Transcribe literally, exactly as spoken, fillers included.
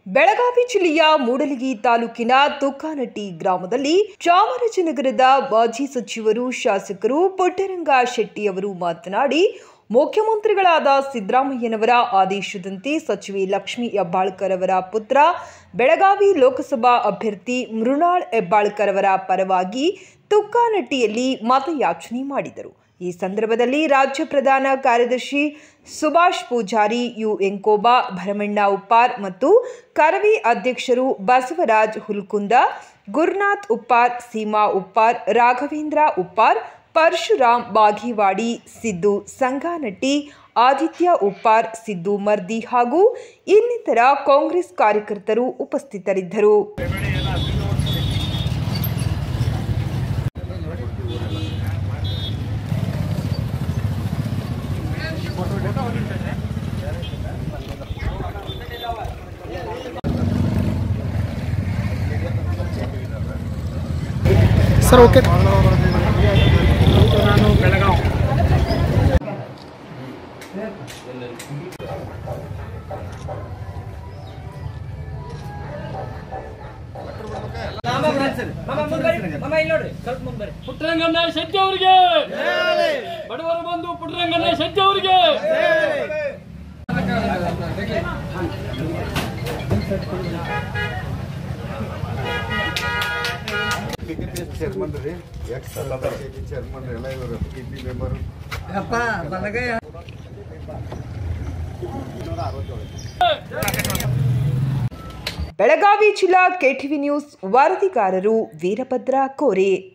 ಬೆಳಗಾವಿ ಜಿಲ್ಲೆಯ ಮೂಡಲಗಿ ತಾಲೂಕಿನ ತುಕಾನಟ್ಟಿ ಗ್ರಾಮದಲ್ಲಿ ಚಾಮರಾಜನಗರದ ಮಾಜಿ ಸಚಿವರು ಶಾಸಕರು ಪುಟ್ಟರಂಗ ಶೆಟ್ಟಿಯವರು ಮಾತನಾಡಿ, ಮುಖ್ಯಮಂತ್ರಿಗಳಾದ ಸಿದ್ದರಾಮಯ್ಯನವರ ಆದೇಶದಂತೆ ಸಚಿವೆ ಲಕ್ಷ್ಮೀ ಹೆಬ್ಬಾಳ್ಕರ್ ಅವರ ಪುತ್ರ ಬೆಳಗಾವಿ ಲೋಕಸಭಾ ಅಭ್ಯರ್ಥಿ ಮೃಣಾಲ್ ಹೆಬ್ಬಾಳ್ಕರ್ ಅವರ ಪರವಾಗಿ ತುಕಾನಟ್ಟಿಯಲ್ಲಿ ಮತಯಾಚನೆ ಮಾಡಿದರು. ಈ ಸಂದರ್ಭದಲ್ಲಿ ರಾಜ್ಯ ಪ್ರಧಾನ ಕಾರ್ಯದರ್ಶಿ ಸುಭಾಷ್ ಪೂಜಾರಿ, ಯು ಎಂಕೋಬಾ, ಭರಮಣ್ಣ ಉಪ್ಪಾರ್ ಮತ್ತು ಕರವಿ ಅಧ್ಯಕ್ಷರು ಬಸವರಾಜ್ ಹುಲ್ಕುಂದ, ಗುರುನಾಥ್ ಉಪ್ಪಾರ್, ಸೀಮಾ ಉಪ್ಪಾರ್, ರಾಘವೇಂದ್ರ ಉಪ್ಪಾರ್, ಪರಶುರಾಮ್ ಬಾಗೇವಾಡಿ, ಸಿದ್ದು ಸಂಗಾನಟ್ಟಿ, ಆದಿತ್ಯ ಉಪ್ಪಾರ್, ಸಿದ್ದು ಮರ್ದಿ ಹಾಗೂ ಇನ್ನಿತರ ಕಾಂಗ್ರೆಸ್ ಕಾರ್ಯಕರ್ತರು ಉಪಸ್ಥಿತರಿದ್ದರು. ಸರ್ ಓಕೆ ನಾನು ಬೆಳಗಾವಿ ಪುಟ್ಟರಂಗಣ್ಣ ಶೆಟ್ಟಿ ಅವರಿಗೆ, ಬಡವರ ಬಂಧು ಪುಟ್ಟರಂಗಣ್ಣ ಶೆಟ್ಟಿ ಅವರಿಗೆ. ಚೇರ್ಮನ್ ರೀ, ಎಕ್ಸ್ ಚೇರ್ಮನ್ ಎಲ್ಲ ಇವರು ಕಿಡ್ನಿ ಮೆಂಬರ್. ಬೆಳಗಾವಿ ಜಿಲ್ಲಾ ಕೆಟಿವಿ ನ್ಯೂಸ್ ವರದಿಗಾರರು ವೀರಭದ್ರ ಕೋರೆ.